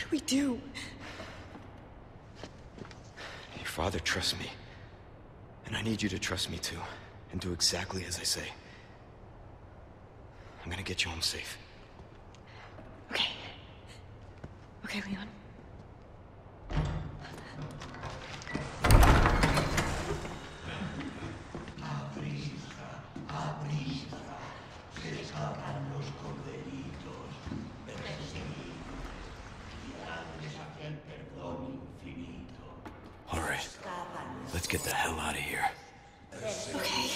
we do? Your father trusts me. And I need you to trust me too. And do exactly as I say. I'm gonna get you home safe. Okay. Okay, Leon. All right. Let's get the hell out of here. Okay.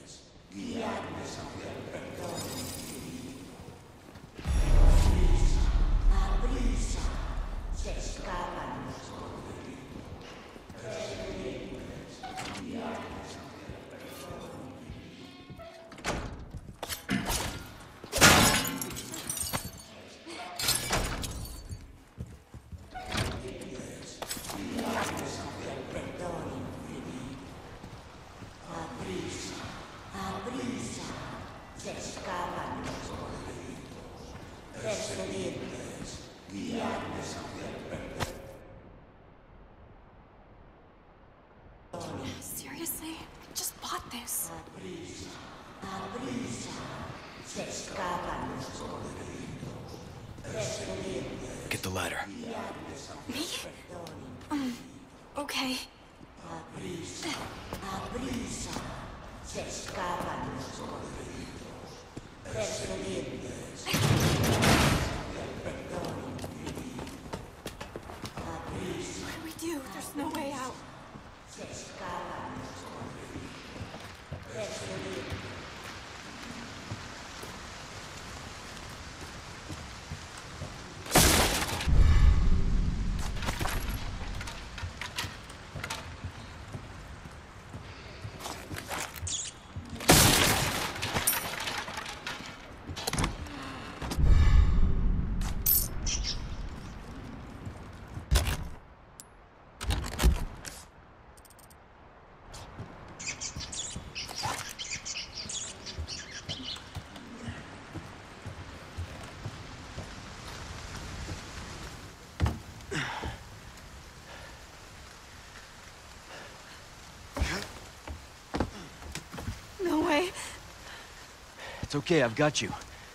Seriously? I just bought this. Get the ladder. Me? Okay. What do we do? There's no way out. No way. It's okay, I've got you.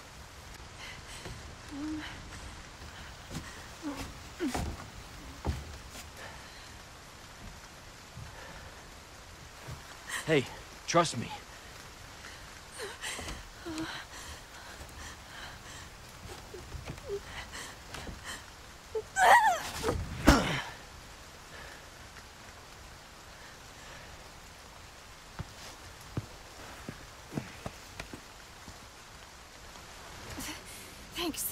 Hey, trust me. Thanks.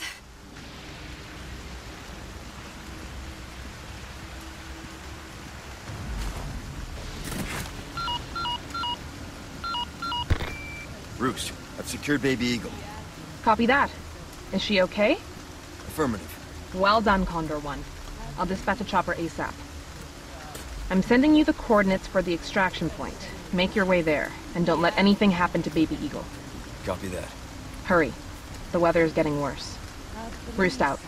Roost, I've secured Baby Eagle. Copy that. Is she okay? Affirmative. Well done, Condor 1. I'll dispatch a chopper ASAP. I'm sending you the coordinates for the extraction point. Make your way there, and don't let anything happen to Baby Eagle. Copy that. Hurry. The weather is getting worse. Roost out.